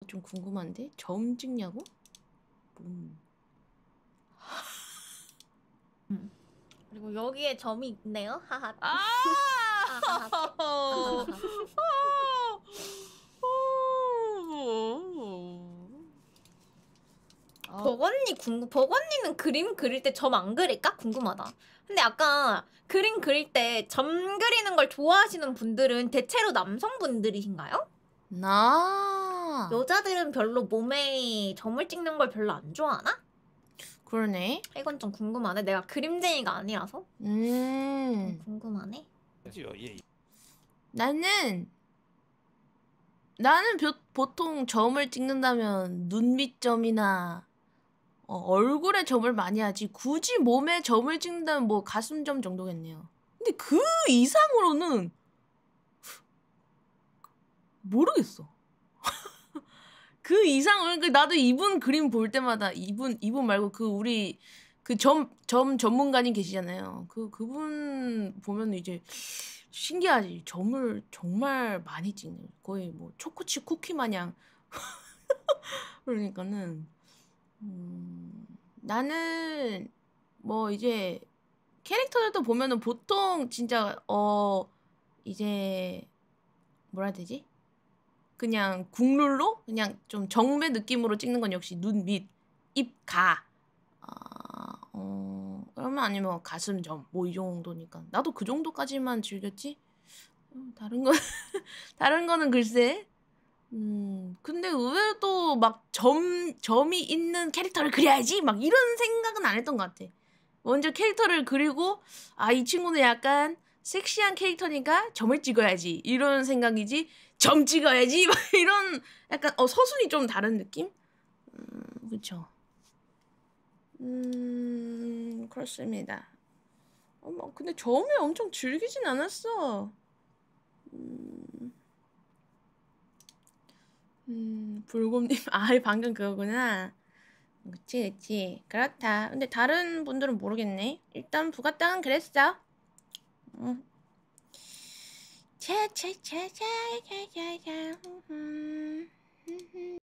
좀 궁금한데? 점 찍냐고? 그리고 여기에 점이 있네요. 하하. 아! 버거니는 그림 그릴 때 점 안 그릴까? 궁금하다. 근데 아까 그림 그릴 때 점 그리는 걸 좋아하시는 분들은 대체로 남성분들이신가요? 여자들은 별로 몸에 점을 찍는 걸 별로 안 좋아하나? 그러네. 이건 좀 궁금하네. 내가 그림쟁이가 아니라서. 궁금하네. 나는 보통 점을 찍는다면 눈 밑점이나 얼굴에 점을 많이 하지 굳이 몸에 점을 찍는다면 뭐 가슴점 정도겠네요. 근데 그 이상으로는 모르겠어. 그 이상은 나도 이분 그림 볼 때마다 이분 말고 우리 점 전문가님 계시잖아요. 그분 보면 이제 신기하지. 점을 정말 많이 찍는 거의 뭐 초코칩 쿠키 마냥. 그러니까는 나는 뭐 이제 캐릭터들도 보면은 보통 진짜 이제 뭐라 해야 되지? 그냥 국룰로 그냥 좀 정배 느낌으로 찍는 건 역시 눈 밑, 입, 가. 그러면 아니면 가슴 점 뭐 이 정도니까 나도 그 정도까지만 즐겼지. 다른 거는 글쎄. 근데 의외로 또 막 점이 있는 캐릭터를 그려야지 막 이런 생각은 안 했던 것 같아. 먼저 캐릭터를 그리고 이 친구는 약간 섹시한 캐릭터니까 점을 찍어야지 이런 생각이지 점 찍어야지 막 이런 약간 서순이 좀 다른 느낌? 그쵸. 그렇습니다. 근데 점을 엄청 즐기진 않았어. 불곰님 방금 그거구나. 그치 그렇다. 근데 다른 분들은 모르겠네. 일단 부가땅은 그랬어. 차차차차차차차